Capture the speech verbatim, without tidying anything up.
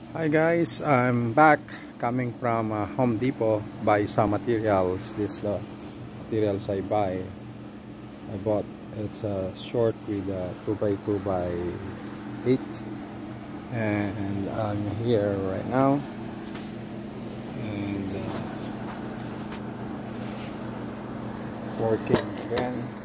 Hi guys, I'm back coming from uh, Home Depot. Buy some materials. This is the materials I buy. I bought it's a short with a two by two by eight, and I'm here right now and uh, working again.